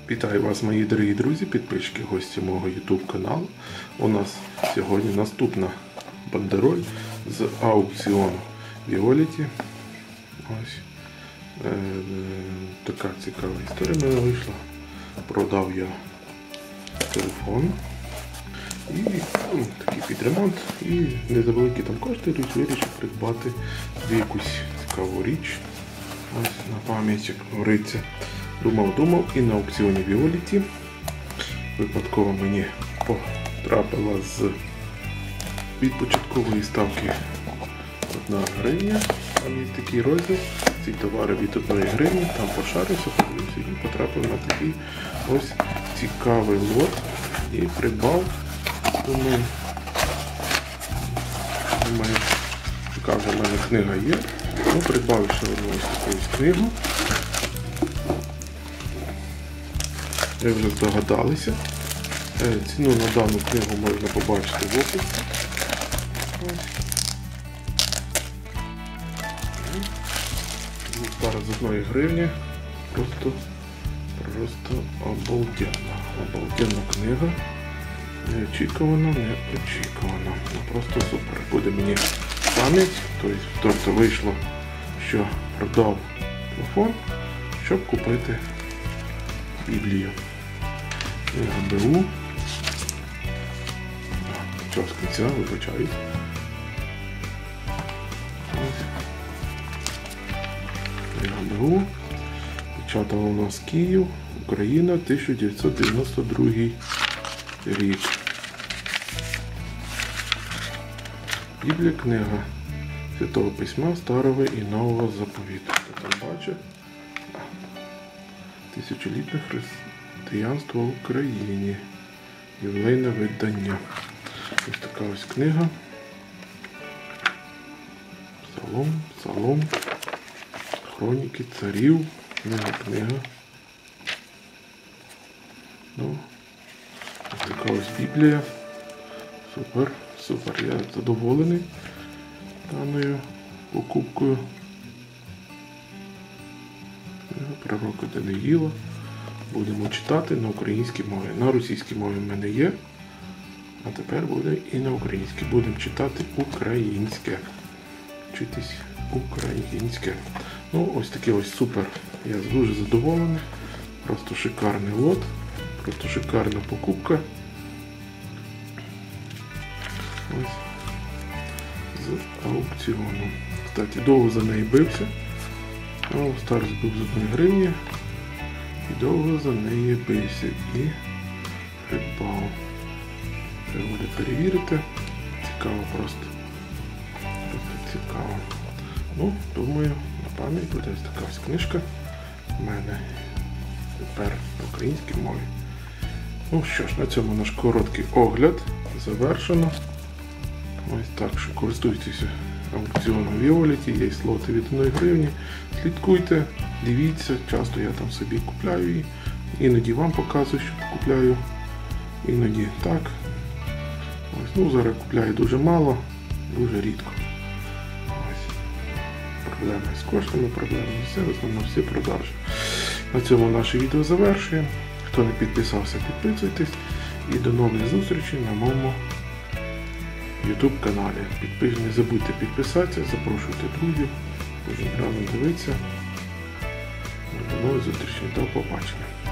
Вітаю вас, мої дорогі друзі, підписчики, гості мого YouTube каналу. У нас сьогодні наступна бандероль з аукціону Violet. Ось така цікава історія в мене вийшла. Продав я телефон і такий під ремонт, і незавеликі там кошти йдуть, вирішив придбати якусь цікаву річ. Ось на пам'ять, як говориться. Думав і на аукціоні Violet випадково мені потрапила від початкової ставки 1 гривня. Там є такий розділ, ці товари від 1 гривні, там пошарився, подивився і потрапив на такий ось цікавий лот і придбав. Думаю, така вже в мене книга є. Придбав ще одну ось таку книгу. Ви вже здогадалися. Ціну на дану книгу можна побачити в описі. Зараз з 1 гривні. Просто обалденна книга. Неочікувано. Просто супер. Буде мені пам'ять. Тобто вийшло, що продав телефон, щоб купити Біблію. Книга БУ. Час кінця, вибачаю. Книга БУ. Печатала у нас Київ, Україна, 1992 рік. Біблія, книга Святого Письма, Старого і Нового Заповіту. Хто там бачить? Тисячолітне християнство в Україні. Ювілейне видання. Ось така ось книга. Псалом. Хроніки царів. Книга. Ось така ось Біблія. Супер. Я задоволений даною покупкою. Пророка Даниїла. Будемо читати на українській мові. На російській мові в мене є. А тепер буде і на українській. Будемо читати українське. Вчитись українське. Ось такий ось супер. Я дуже задоволений. Просто шикарний лот. Просто шикарна покупка. Ось. З аукціону. Кстати, довго за неї бився. Старт був з 1 гривні. І довго за неї бився і придбав. Треба буде перевірити. Цікаво просто. Цікаво. Думаю, на пам'ять буде ось така ось книжка. У мене тепер на українській мові. Що ж, на цьому наш короткий огляд завершено. Ось так, що користуйтеся аукціоном Violet, є слоти від 1 гривні. Слідкуйте, дивіться, часто я там собі купляю її. Іноді вам показую, що купляю. Іноді так. Зараз купляю дуже мало, дуже рідко. Ось. Проблеми з коштами, проблеми з все, основно всі продажі. На цьому наше відео завершуємо. Хто не підписався, підписуйтесь. І до нових зустрічей на моєму YouTube каналі. Не забудьте підписатися, запрошуйте друзів. Дуже рано дивитися. До нових зустрічей. До побачення.